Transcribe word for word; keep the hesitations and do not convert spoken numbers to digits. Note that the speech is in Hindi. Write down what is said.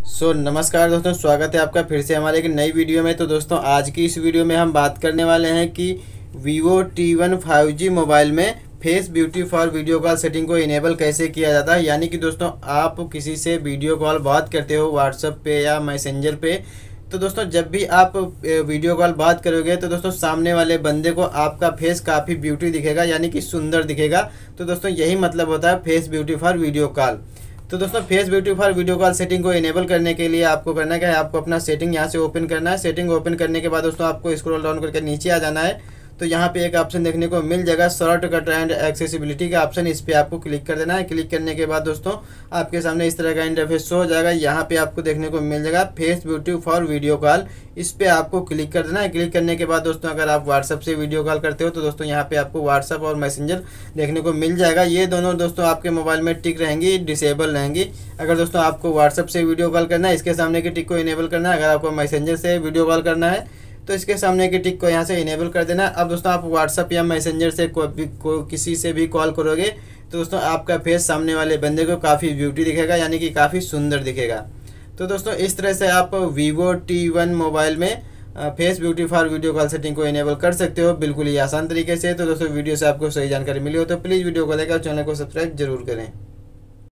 सो so, नमस्कार दोस्तों, स्वागत है आपका फिर से हमारे एक नई वीडियो में। तो दोस्तों आज की इस वीडियो में हम बात करने वाले हैं कि Vivo T one five G mobile में face beauty for video call setting को इनेबल कैसे किया जाता है। यानी कि दोस्तों आप किसी से वीडियो कॉल बात करते हो व्हाट्सएप पे या मैसेंजर पे, तो दोस्तों जब भी आप वीडियो कॉल बात करोगे तो दोस्तों सामने वाले बंदे को आपका फेस काफ़ी ब्यूटी दिखेगा, यानी कि सुंदर दिखेगा। तो दोस्तों यही मतलब होता है face beauty for video call. तो दोस्तों face beauty for video call setting को इनेबल करने के लिए आपको करना क्या है, आपको अपना सेटिंग यहाँ से ओपन करना है। सेटिंग ओपन करने के बाद दोस्तों आपको स्क्रॉल डाउन करके नीचे आ जाना है। तो यहाँ पे एक ऑप्शन देखने को मिल जाएगा शॉर्टकट एंड एक्सेसिबिलिटी का ऑप्शन, इस पे आपको क्लिक कर देना है। क्लिक करने के बाद दोस्तों आपके सामने इस तरह का इंटरफेस शो हो जाएगा। यहाँ पे आपको देखने को मिल जाएगा face beauty for video call, इस पे आपको क्लिक कर देना है। क्लिक करने के बाद दोस्तों अगर आप व्हाट्सएप से वीडियो कॉल करते हो तो दोस्तों यहाँ पे आपको व्हाट्सएप और मैसेंजर देखने को मिल जाएगा। ये दोनों दोस्तों आपके मोबाइल में टिक रहेंगी, डिसेबल रहेंगी। अगर दोस्तों आपको व्हाट्सएप से वीडियो कॉल करना है, इसके सामने की टिक को इनेबल करना है। अगर आपको मैसेंजर से वीडियो कॉल करना है तो इसके सामने की टिक को यहाँ से इनेबल कर देना। अब दोस्तों आप व्हाट्सएप या मैसेंजर से को, को किसी से भी कॉल करोगे तो दोस्तों आपका फेस सामने वाले बंदे को काफ़ी ब्यूटी दिखेगा, यानी कि काफ़ी सुंदर दिखेगा। तो दोस्तों इस तरह से आप वीवो टी वन मोबाइल में face beauty for video call setting को इनेबल कर सकते हो, बिल्कुल ही आसान तरीके से। तो दोस्तों वीडियो से आपको सही जानकारी मिली हो तो प्लीज़ वीडियो को लाइक और चैनल को सब्सक्राइब जरूर करें।